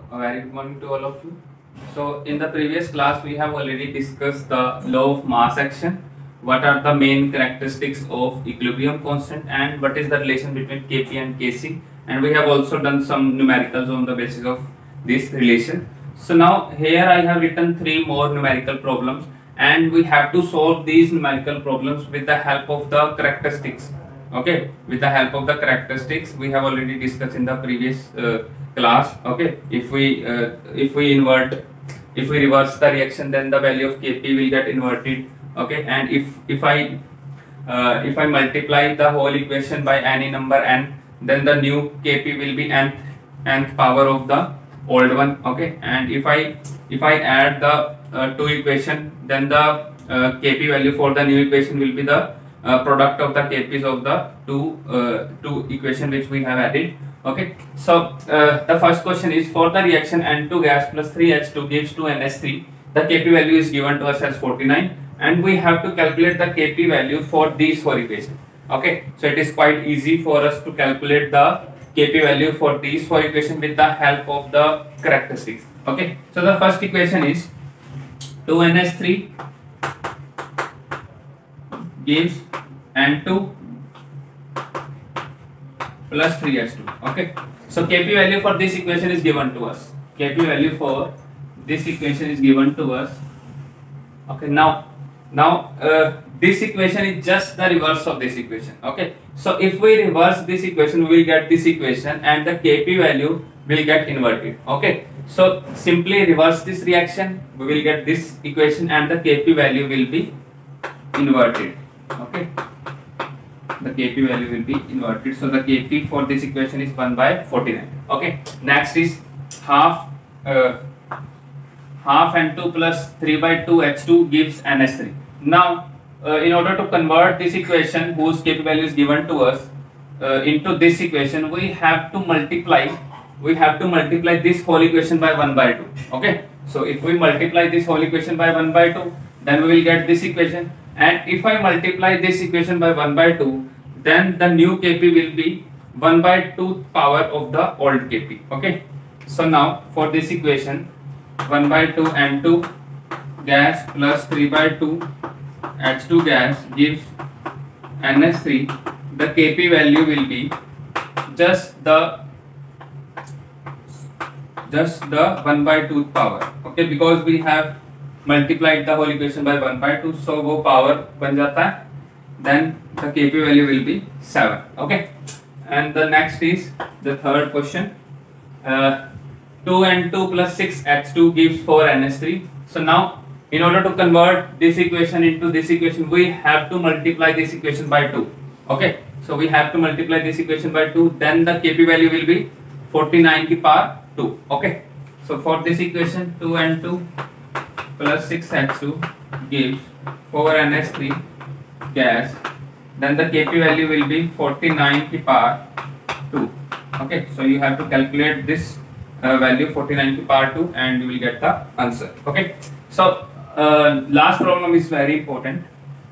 A very good morning to all of you. So in the previous class we have already discussed the law of mass action, what are the main characteristics of equilibrium constant and what is the relation between Kp and Kc, and we have also done some numericals on the basis of this relation. So now here I have written 3 more numerical problems and we have to solve these numerical problems with the help of the characteristics. Okay, with the help of the characteristics we have already discussed in the previous class. Okay, if we reverse the reaction, then the value of Kp will get inverted. Okay, and if I multiply the whole equation by any number n, then the new Kp will be nth power of the old one. Okay, and if I add the two equation, then the Kp value for the new equation will be the product of the Kp's of the two equation which we have added. Okay, so the first question is, for the reaction N2 gas plus 3H2 gives 2NH3, the Kp value is given to us as 49 and we have to calculate the Kp value for these 4 equations. Okay, so it is quite easy for us to calculate the Kp value for these 4 equations with the help of the characteristics. Okay, so the first equation is 2NH3 gives N2 plus 3H2. Okay, so Kp value for this equation is given to us. Kp value for this equation is given to us. Okay, now this equation is just the reverse of this equation. Okay, so if we reverse this equation, we will get this equation and the Kp value will get inverted. Okay, so simply reverse this reaction, we will get this equation and the Kp value will be inverted. Okay, the Kp value will be inverted. So the Kp for this equation is 1 by 49. Okay, next is half N2 plus 3 by 2 H2 gives NH3. Now in order to convert this equation whose Kp value is given to us into this equation, we have to multiply this whole equation by 1 by 2. Okay, so if we multiply this whole equation by 1 by 2, then we will get this equation, and if I multiply this equation by 1 by 2, then the new Kp will be 1 by 2 power of the old Kp. Okay, so now for this equation 1 by 2 N2 gas plus 3 by 2 H2 gas gives NH3, the Kp value will be just the 1 by 2 power. Okay, because we have multiplied the whole equation by 1 by 2, so वो power बन जाता है, then the Kp value will be 7. Okay, and the next is the third question. 2N2 plus 6H2 gives 4NH3. So now in order to convert this equation into this equation, we have to multiply this equation by 2. Okay, so we have to multiply this equation by 2, then the Kp value will be 49 की power 2. Okay, so for this equation 2N2 plus 6H2 gives 4NH3 gas, then the Kp value will be 49 की power 2. Okay, so you have to calculate this value 49 की power 2 and you will get the answer. Okay, so last problem is very important.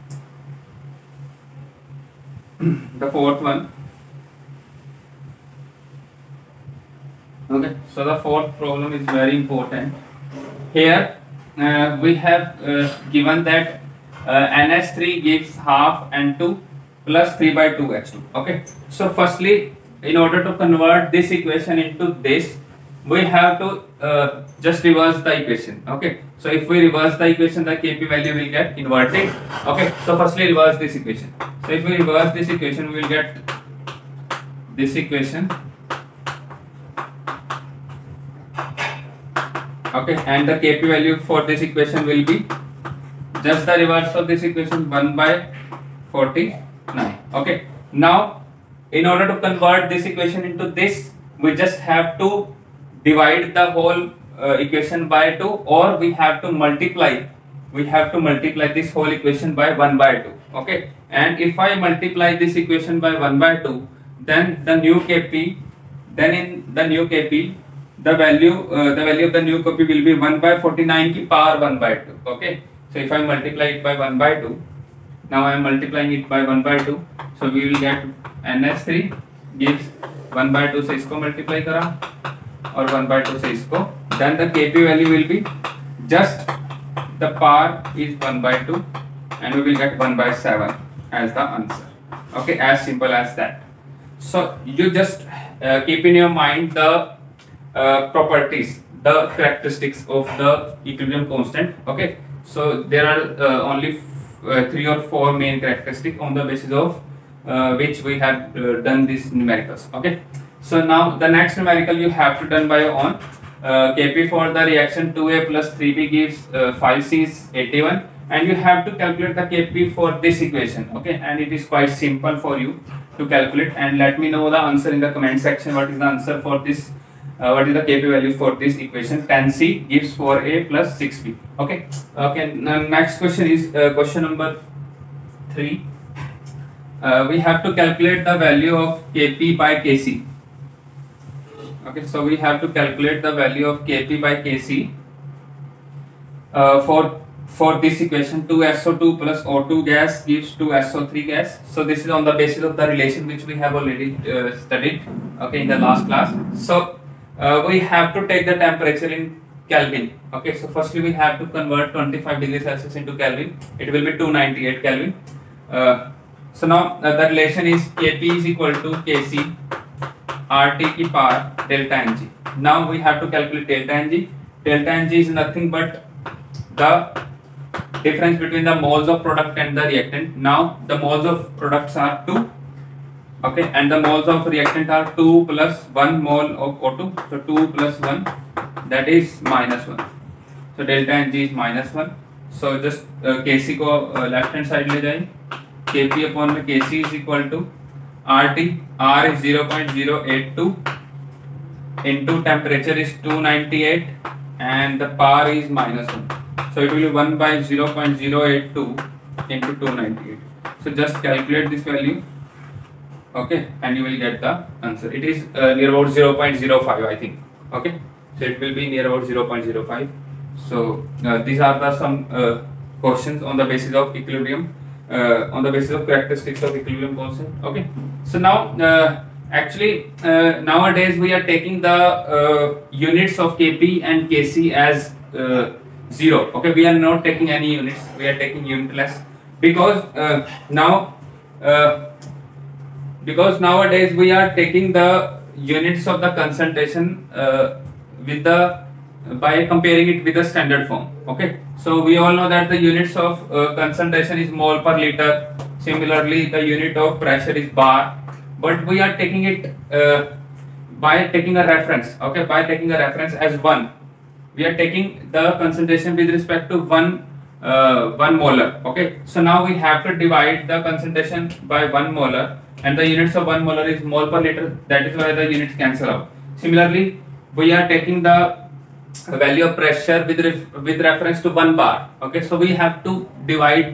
The fourth one. Okay, so the fourth problem is very important. Here we have given that NH3 gives half N2 plus 3 by 2 H2. Okay, so firstly, in order to convert this equation into this, we have to just reverse the equation. Okay, so if we reverse the equation, the Kp value will get inverted. Okay, so firstly reverse this equation. So if we reverse this equation, we will get this equation. Okay, and the Kp value for this equation will be just the reverse of this equation, 1 by 49. Okay, now in order to convert this equation into this, we just have to divide the whole equation by 2, or we have to multiply this whole equation by 1 by 2. Okay, and if I multiply this equation by 1 by 2, then the new Kp, then in the new Kp, the value of the new Kp will be 1 by 49 की power 1 by 2. Okay, so if I multiply it by 1 by 2, now I am multiplying it by 1 by 2, so we will get NH3 gives 1 by 2 से इसको multiply करा और 1/2 से इसको, then the Kp value will be just the par is 1/2 and we will get 1/7 as the answer. Okay, as simple as that. So you just keep in your mind the properties, the characteristics of the equilibrium constant. Okay, so there are only 3 or 4 main characteristics on the basis of which we have done these numericals. Okay, so now the next numerical you have to done by your own. Kp for the reaction 2A plus 3B gives 5C is 81, and you have to calculate the Kp for this equation. Okay, and it is quite simple for you to calculate, and let me know the answer in the comment section. What is the answer for this? What is the Kp value for this equation? 10C gives 4A plus 6B. Okay. Okay. Now next question is question number 3. We have to calculate the value of Kp by Kc. Okay, so we have to calculate the value of Kp by Kc for this equation. 2SO2 plus O2 gas gives 2SO3 gas. So this is on the basis of the relation which we have already studied, okay, in the last class. So we have to take the temperature in Kelvin. Okay, so firstly we have to convert 25 degrees Celsius into Kelvin. It will be 298 Kelvin. So now the relation is Kp is equal to Kc RT की power delta Ng. Now we have to calculate delta Ng. Delta Ng is nothing but the difference between the moles of product and the reactant. Now the moles of products are 2, okay, and the moles of reactant are 2 plus 1 mole of O2. So 2 plus 1, that is -1. So delta Ng is -1. So just Kc को left hand side ले जाइए. Kp upon में Kc is equal to RT. R is 0.082 into temperature is 298 and the power is -1. So it will be 1 by 0.082 into 298. So just calculate this value, okay, and you will get the answer. It is near about 0.05, I think. Okay, so it will be near about 0.05. So these are the some questions on the basis of equilibrium, on the basis of characteristics of equilibrium constant. Okay, so now actually nowadays we are taking the units of Kp and Kc as 0. Okay, we are not taking any units, we are taking unitless because because nowadays we are taking the units of the concentration with the by comparing it with the standard form. Okay, so we all know that the units of concentration is mole per liter. Similarly, the unit of pressure is bar, but we are taking it by taking a reference. Okay, by taking a reference as 1. We are taking the concentration with respect to 1 molar. Okay, so now we have to divide the concentration by 1 molar, and the units of 1 molar is mole per liter. That is why the units cancel out. Similarly, we are taking the value of pressure with reference to 1 bar. Okay, so we have to divide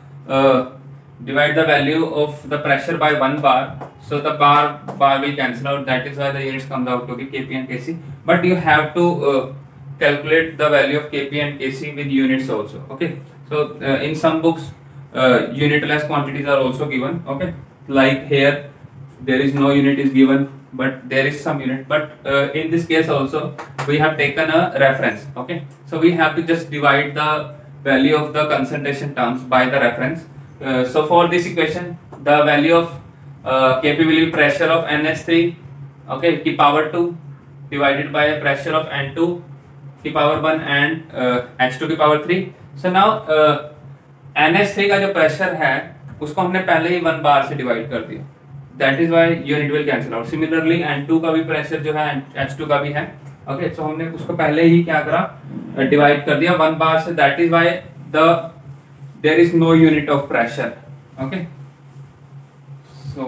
the value of the pressure by 1 bar. So the bar will cancel out. That is why the units comes out to be Kp and Kc. But you have to calculate the value of Kp and Kc with units also. Okay, so in some books unitless quantities are also given. Okay, like here there is no unit is given, but there is some unit. But in this case also we have taken a reference. Okay, so we have to just divide the value of the concentration terms by the reference. So for this equation, the value of Kp will be pressure of NH3, okay, की power 2 divided by pressure of N2 की power 1 and H2 की power 3. So now NH3 का जो pressure है उसको हमने पहले ही 1 बार से डिवाइड कर दिया. That is why unit will cancel out. Similarly, N2 का भी प्रेशर जो है H2 का भी है. Okay, so हमने उसको पहले ही क्या करा, डिवाइड कर दिया 1 बार से. That is why there is no unit of pressure. Okay, so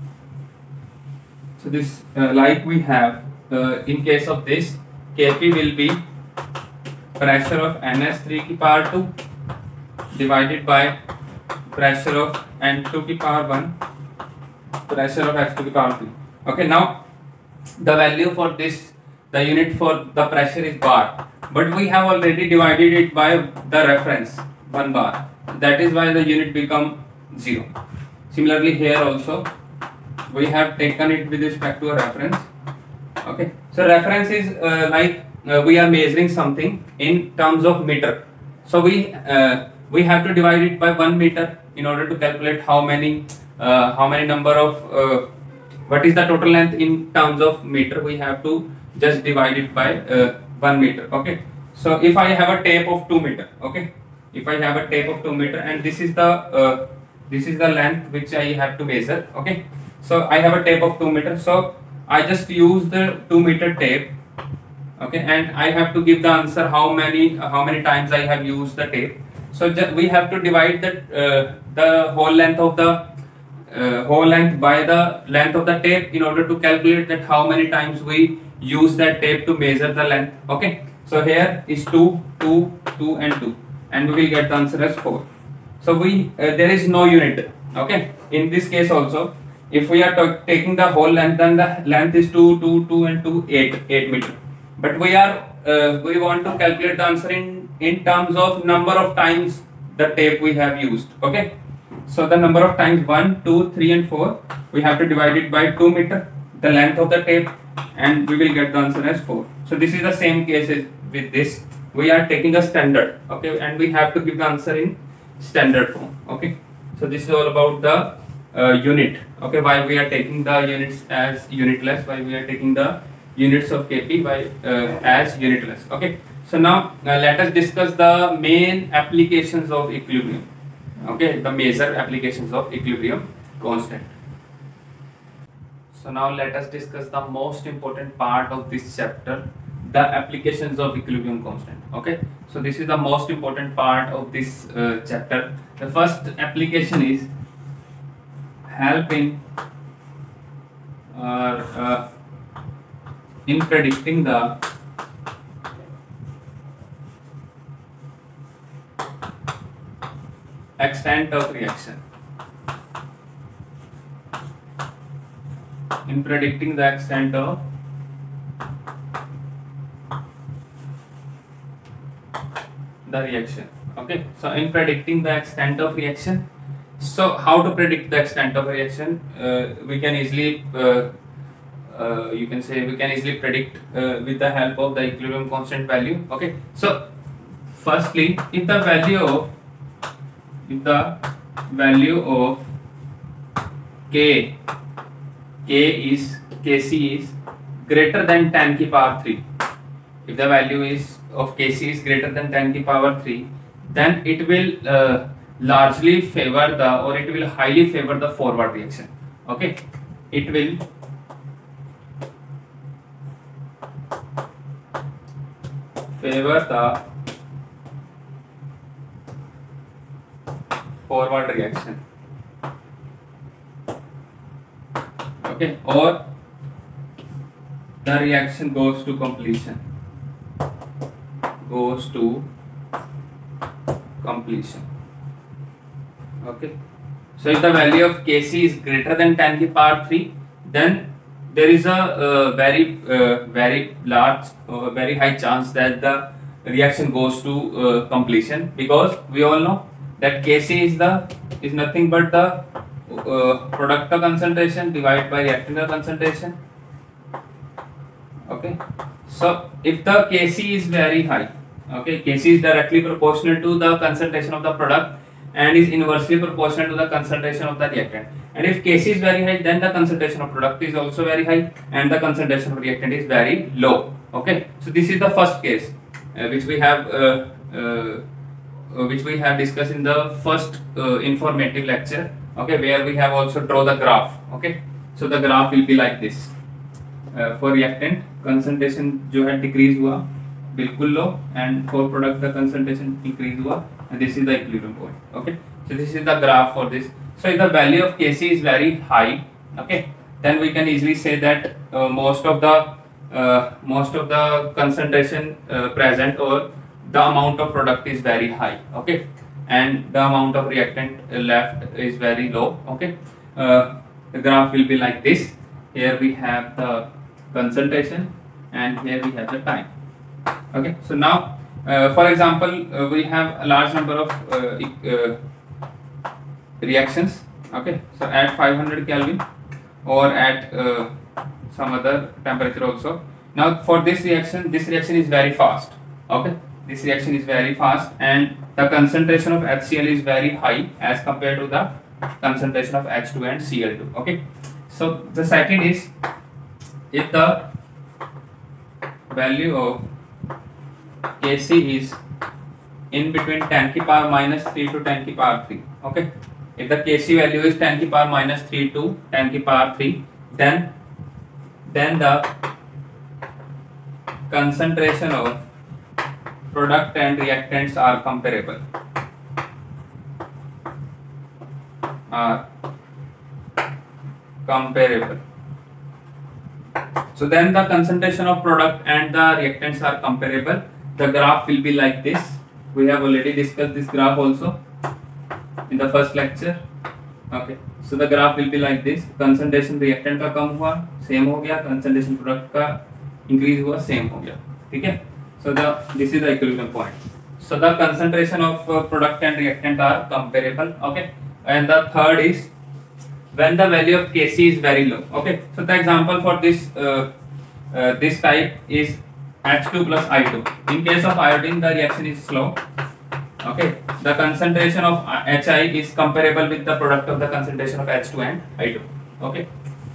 this like we have in case of this, Kp will be pressure of NH3 की power 2 divided by pressure of N2 की power 1, pressure of H2 की power 3. Okay, now the value for this, the unit for the pressure is bar, but we have already divided it by the reference 1 bar. That is why the unit become 0. Similarly here also we have taken it with respect to a reference. Okay, So reference is like we are measuring something in terms of meter. So we have to divide it by 1 meter in order to calculate how many number of what is the total length in terms of meter. We have to just divide it by 1 meter. Okay. So if I have a tape of 2 meter, okay, if I have a tape of 2 meter and this is the length which I have to measure. Okay. So I have a tape of 2 meter. So I just use the 2 meter tape. Okay, and I have to give the answer how many times I have used the tape. So we have to divide the whole length of the whole length by the length of the tape in order to calculate that how many times we use that tape to measure the length. Okay, so here is 2, 2, 2 and 2, and we will get the answer as 4. So there is no unit. Okay, in this case also, if we are taking the whole length, then the length is 2, 2, 2 and 2, 8 meter. But we want to calculate the answer in terms of number of times the tape we have used. Okay, so the number of times 1, 2, 3 and 4, we have to divide it by 2 meter, the length of the tape, and we will get the answer as 4. So this is the same case as with this. We are taking a standard, okay, and we have to give the answer in standard form. Okay, so this is all about the unit. Okay, why we are taking the units as unitless, why we are taking the units of Kp by as unitless. Okay, so now let us discuss the main applications of equilibrium. Okay, the major applications of equilibrium constant. So now let us discuss the most important part of this chapter, the applications of equilibrium constant. Okay, so this is the most important part of this chapter. The first application is help in predicting the extent of reaction. In predicting the extent of the reaction. Okay, so in predicting the extent of reaction, so how to predict the extent of reaction? We can easily you can say we can easily predict with the help of the equilibrium constant value. Okay, so firstly, if the value of Kc is greater than 10 की power 3, if the value of Kc is greater than 10 की power 3, then it will largely favor it will highly favor the forward reaction. Okay, it will favor the forward reaction. Okay, or the reaction goes to completion. Okay, so if the value of Kc is greater than 10 की power 3, then there is a very large very high chance that the reaction goes to completion, because we all know that Kc is nothing but the product concentration divided by reactant concentration. Okay, so if the Kc is very high, okay, Kc is directly proportional to the concentration of the product and is inversely proportional to the concentration of the reactant. And if Kc is very high, then the concentration of product is also very high and the concentration of reactant is very low. Okay, so this is the first case which we have discussed in the first informative lecture. Okay, where we have also draw the graph. Okay, so the graph will be like this. For reactant concentration जो है decrease हुआ बिल्कुल low, and for product the concentration increase हुआ, and this is the equilibrium point. Okay, so this is the graph for this. So if the value of Kc is very high, okay, then we can easily say that most of the concentration present or the amount of product is very high. Okay, and the amount of reactant left is very low. Okay, the graph will be like this. Here we have the concentration and here we have the time. Okay, so now for example we have a large number of reactions. Okay, so at 500 Kelvin or at some other temperature also, Now for this reaction is very fast. Okay, this reaction is very fast, and the concentration of HCl is very high as compared to the concentration of H2 and Cl2. Okay, so the second is, if the value of Kc is in between 10 की power minus 3 to 10 की power 3. Okay, if the Kc value is 10 की power minus 3 to 10 की power 3, then the concentration of product and reactants are comparable. So then the concentration of product and the reactants are comparable. The graph will be like this. We have already discussed this graph also in the first lecture. Okay, so the graph will be like this. Concentration reactant का कम हुआ same हो गया, concentration product का increase हुआ same हो गया. ठीक है, so this is the equilibrium point. So the concentration of product and reactant are comparable. Okay, and the third is when the value of Kc is very low. Okay, so the example for this type is H2 plus I2. In case of iodine, the reaction is slow. Okay, the concentration of Hi is comparable with the product of the concentration of H2 and I2. Okay,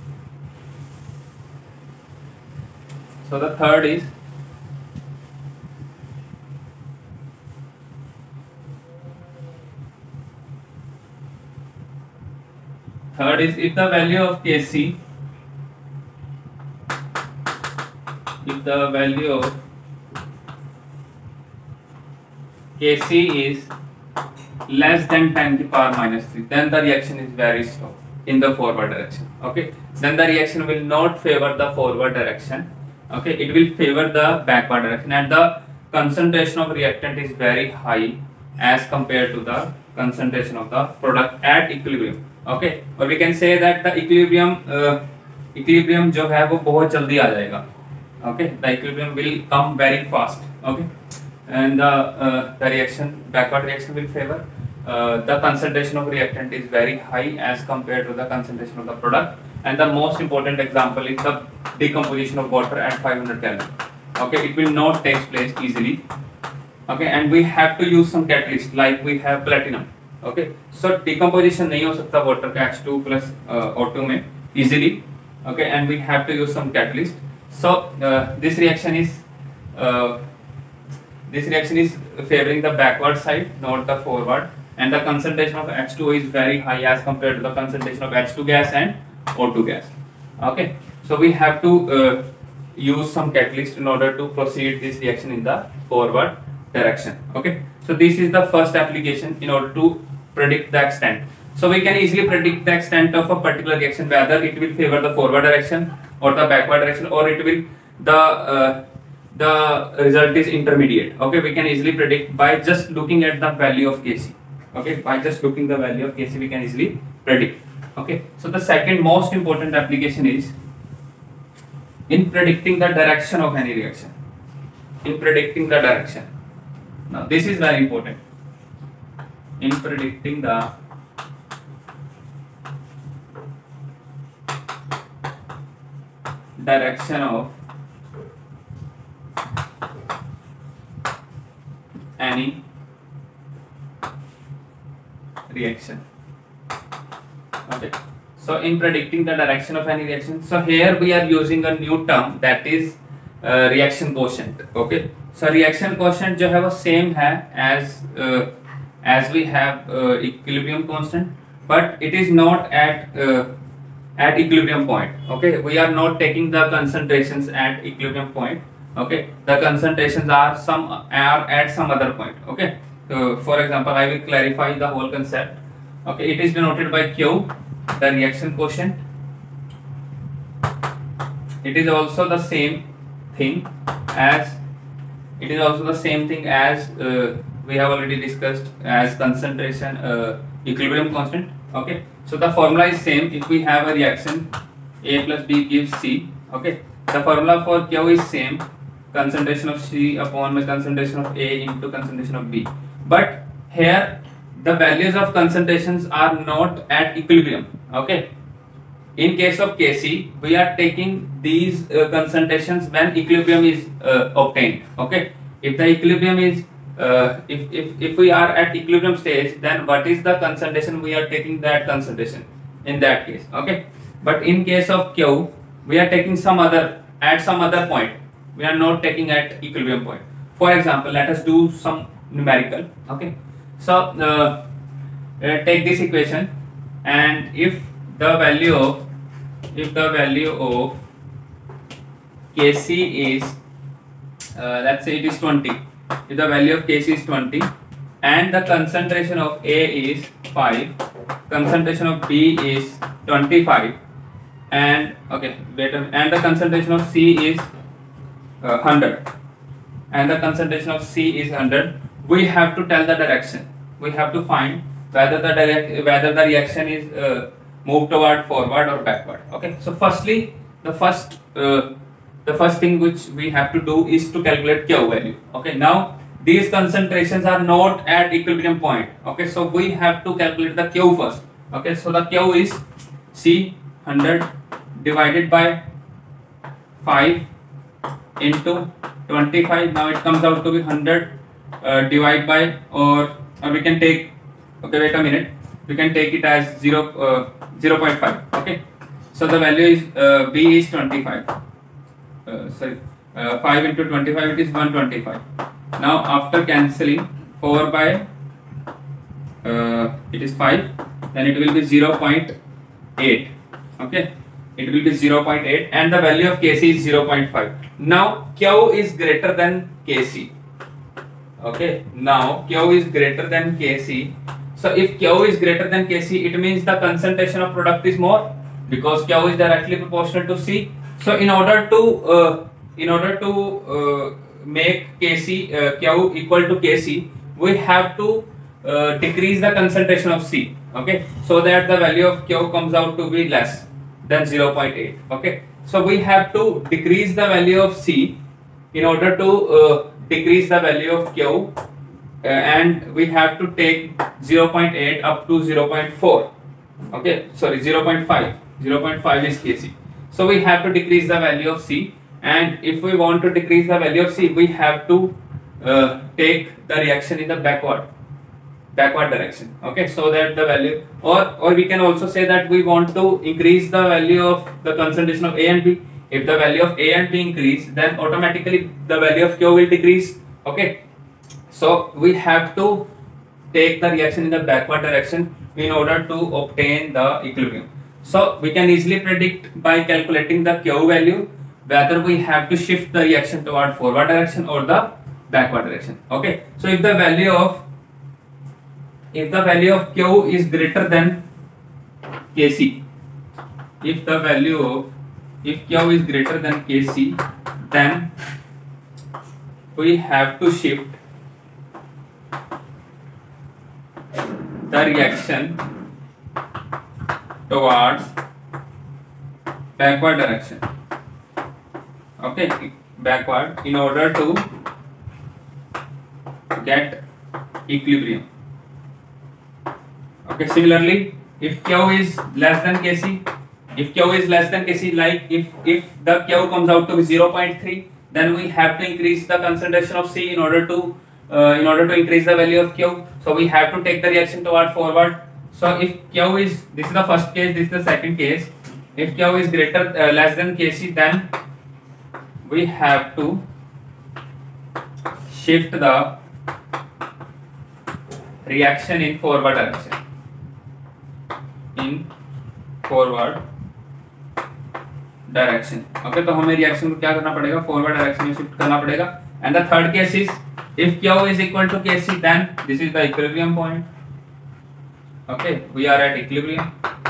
so the third is if the value of Kc, if the value of Kc is less than 10 to the power minus 3, then the reaction is very slow in the forward direction. Okay, then the reaction will not favor the forward direction. Okay, it will favor the backward direction, and the concentration of reactant is very high as compared to the concentration of the product at equilibrium. Okay, or we can say that the equilibrium जो है वो बहुत जल्दी आ जाएगा. Okay, the equilibrium will come very fast. Okay, and the reaction, backward reaction will favor. The concentration of reactant is very high as compared to the concentration of the product, and the most important example is the decomposition of water at 500 Kelvin. Okay, it will not take place easily. Okay, and we have to use some catalyst like we have platinum. Okay, so decomposition नहीं हो सकता water का H2 plus O2 में easily. Okay, and we have to use some catalyst. So this reaction is favoring the backward side, not the forward, and the concentration of H2O is very high as compared to the concentration of H2 gas and O2 gas. Okay, so we have to use some catalyst in order to proceed this reaction in the forward direction. Okay, so this is the first application in order to predict the extent. So we can easily predict the extent of a particular reaction, whether it will favor the forward direction or the backward direction, or it will the result is intermediate. Okay, we can easily predict by just looking at the value of Kc. Okay, by just looking the value of Kc we can easily predict. Okay, so the second most important application is in predicting the direction of any reaction. In predicting the direction. Now this is very important. In predicting the direction of any reaction. Okay, so in predicting the direction of any reaction, so here we are using a new term, that is reaction quotient. Okay, so reaction quotient जो है वो same है as we have equilibrium constant, but it is not at equilibrium point. Okay, we are not taking the concentrations at equilibrium point. Okay, the concentrations are at some other point. Okay, so for example I will clarify the whole concept. Okay, it is denoted by Q, the reaction quotient. It is also the same thing as we have already discussed as concentration equilibrium constant. Okay, so the formula is same. If we have a reaction A plus B gives C, okay, the formula for Q is same, concentration of C upon the concentration of A into concentration of B, but here the values of concentrations are not at equilibrium. Okay, in case of Kc, we are taking these concentrations when equilibrium is obtained. Okay, if the equilibrium is if we are at equilibrium stage, then what is the concentration we are taking, that concentration in that case. Okay, but in case of Q, we are taking some other at some other point. We are not taking at equilibrium point. For example, let us do some numerical. Okay, so take this equation, and if the value of Kc is let's say it is 20, if the value of Kc is 20 and the concentration of A is 5, concentration of B is 25, and okay wait a minute, and the concentration of C is 100, and the concentration of C is 100, we have to tell the direction. We have to find whether the reaction is moved toward forward or backward. Okay, so firstly, the first thing which we have to do is to calculate Q value. Okay, now these concentrations are not at equilibrium point. Okay, so we have to calculate the Q first. Okay, so the Q is C 100 divided by 5 into 25. Now it comes out to be 100 divided by, or we can take, okay wait a minute, we can take it as 0.5. Okay, so the value is B is 25, 5 into 25, it is 125. now after cancelling 4 by it is 5, then it will be 0.8. okay, it will be 0.8 and the value of Kc is 0.5. now Q is greater than Kc. okay, now Q is greater than Kc. So if Q is greater than Kc, it means the concentration of product is more, because Q is directly proportional to C. So in order to make Kc Q equal to Kc, we have to decrease the concentration of C. Okay, so that the value of Q comes out to be less than 0.8. okay, so we have to decrease the value of C in order to decrease the value of Q, and we have to take 0.8 up to 0.4. okay, sorry, 0.5 is Kc. So we have to decrease the value of C, and if we want to decrease the value of C, we have to take the reaction in the backward direction. okay, so that the value, or we can also say that we want to increase the value of the concentration of A and B. If the value of A and B increase, then automatically the value of Q will decrease. okay, so we have to take the reaction in the backward direction in order to obtain the equilibrium. So we can easily predict by calculating the Q value whether we have to shift the reaction toward forward direction or the backward direction. okay, so if the value of Q is greater than Kc, if Q is greater than Kc, then we have to shift the reaction towards backward direction. okay, backward, in order to get equilibrium. okay, similarly, if Q is less than Kc, like if the Q comes out to be 0.3, then we have to increase the concentration of C in order to increase the value of Q. So we have to take the reaction toward forward. So if Q is, this is the first case, this is the second case. If Q is less than Kc, then we have to shift the reaction in forward direction. okay, तो हमें reaction को क्या करना पड़ेगा, forward direction में shift करना पड़ेगा. And the third case is if Q is equal to Kc, then this is the equilibrium point. okay, we are at equilibrium,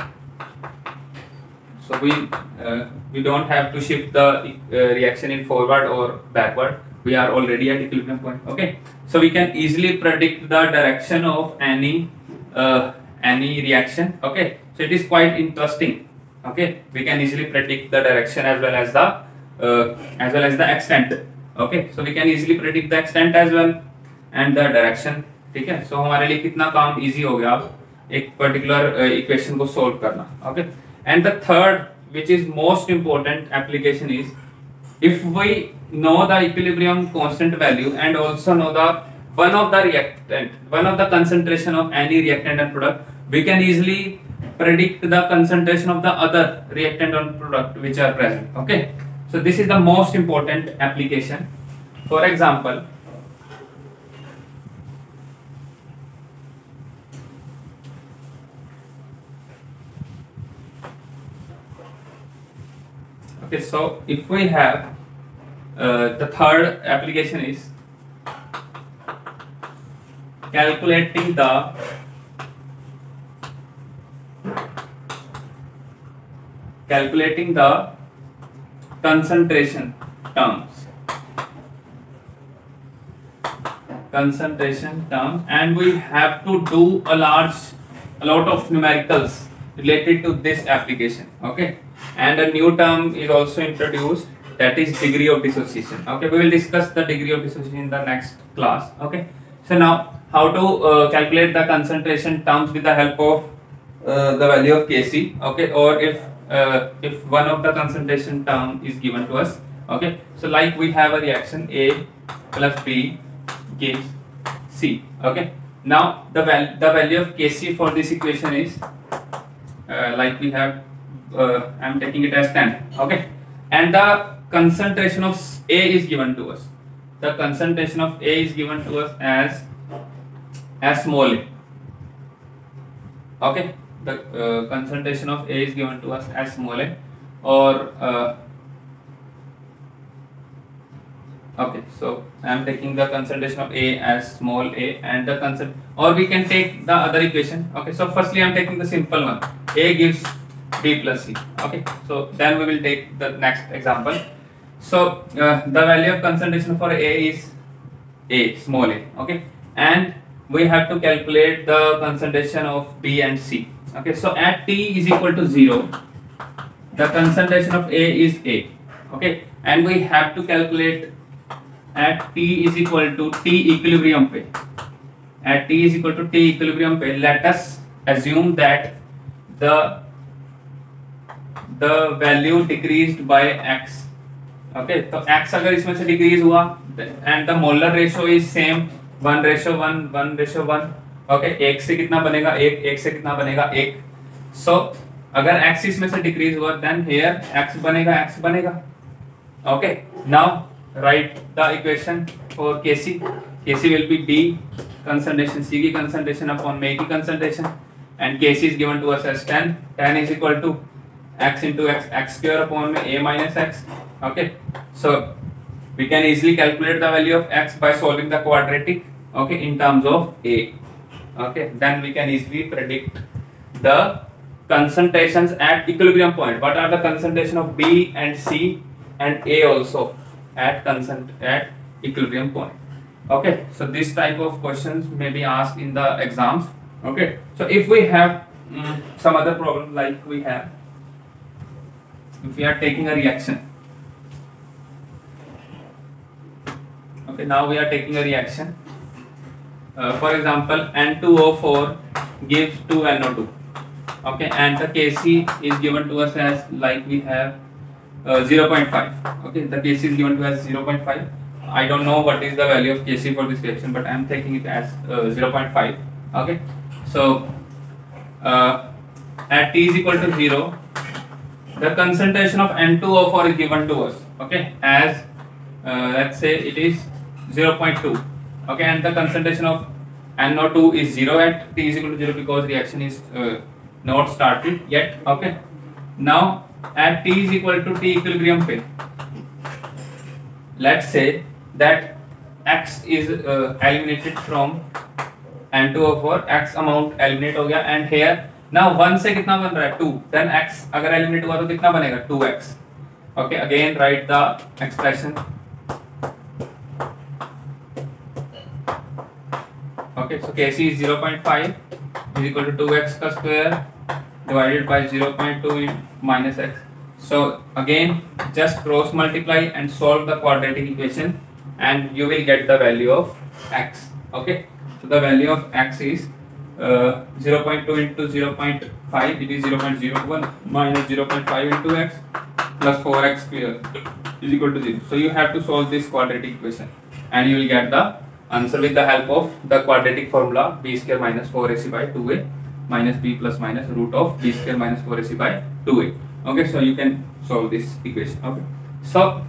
so we don't have to shift the reaction in forward or backward. We are already at equilibrium point. okay, so we can easily predict the direction of any reaction. okay, so it is quite interesting. okay, we can easily predict the direction as well as the extent. okay, so we can easily predict the extent as well and the direction. ठीक है, so हमारे लिए कितना काम easy हो गया अब एक particular equation को solve करना. okay, And the third, which is most important application, is if we know the equilibrium constant value and also know the one of the concentration of any reactant and product, we can easily predict the concentration of the other reactant and product which are present. Okay, so this is the most important application. For example, okay, so if we have the third application is calculating the concentration terms, and we have to do a lot of numericals related to this application. Okay, and a new term is also introduced, that is degree of dissociation. Okay, we will discuss the degree of dissociation in the next class. Okay, so now how to calculate the concentration terms with the help of the value of Kc. Okay, or if one of the concentration term is given to us. Okay, so like we have a reaction A plus B gives C. Okay, now the value of Kc for this equation is like we have I am taking it as 10. Okay, and the concentration of A is given to us. The concentration of A is given to us as small a. Okay, the concentration of A is given to us as small a, or okay, so I am taking the concentration of A as small a, and the or we can take the other equation. Okay, so firstly I am taking the simple one, A gives B plus C. Okay, so then we will take the next example. So the value of concentration for A is A, small a. Okay, and we have to calculate the concentration of B and C. Okay, so at T is equal to 0, the concentration of A is A. Okay, and we have to calculate at T is equal to T equilibrium पे. At T is equal to T equilibrium पे, let us assume that the value decreased by X. Okay, तो X अगर इसमें से decrease हुआ and the molar ratio is same 1:1, 1:1. Okay, एक से कितना बनेगा, एक से कितना बनेगा, एक. So अगर X इसमें से decrease हुआ then here X बनेगा. Okay, now write the equation for Kc. Kc will be B concentration, C की concentration upon A की concentration, and Kc is given to us as 10. 10 is equal to x into x square upon A minus x. Okay, so we can easily calculate the value of x by solving the quadratic. Okay, in terms of A. Okay, then we can easily predict the concentrations at equilibrium point. What are the concentration of B and C and A also at equilibrium point? Okay, so this type of questions may be asked in the exams. Okay, so if we have some other problem, like we have, if we are taking a reaction. Okay, now we are taking a reaction. For example, N2O4 gives 2NO2. Okay, and the Kc is given to us as, like we have 0.5. Okay, the Kc is given to us 0.5. I don't know what is the value of Kc for this reaction, but I am taking it as 0.5. Okay, so at T is equal to 0, the concentration of N2O4 is given to us. Okay, as let's say it is 0.2. Okay, and the concentration of NO2 is 0 at T is equal to 0 because reaction is not started yet. Okay, now at T is equal to T equilibrium पे, let's say that X is eliminated from N2O4, X amount eliminate हो गया, and here now 1 से कितना बन रहा है 2, then X अगर eliminate हुआ तो कितना बनेगा 2X. Okay, again write the expression. Okay, so Kc is 0.5 is equal to 2x का square divided by 0.2 minus x. So again just cross multiply and solve the quadratic equation and you will get the value of x. Okay, so the value of x is 0.2 into 0.5, it is 0.01 minus 0.5 into x plus 4x square is equal to 0. So you have to solve this quadratic equation and you will get the answer with the help of the quadratic formula b square minus 4ac by 2a minus b plus minus root of b square minus 4ac by 2a. Okay, so you can solve this equation. Okay, so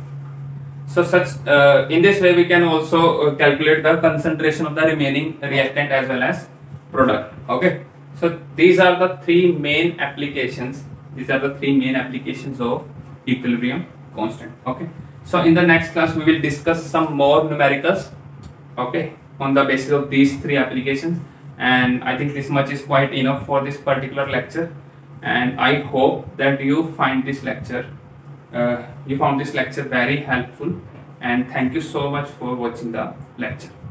in this way we can also calculate the concentration of the remaining reactant as well as product. Okay, so these are the three main applications. These are the three main applications of equilibrium constant. Okay, so in the next class we will discuss some more numericals, okay, on the basis of these three applications, and I think this much is quite enough for this particular lecture, and I hope that you find this lecture very helpful, and thank you so much for watching the lecture.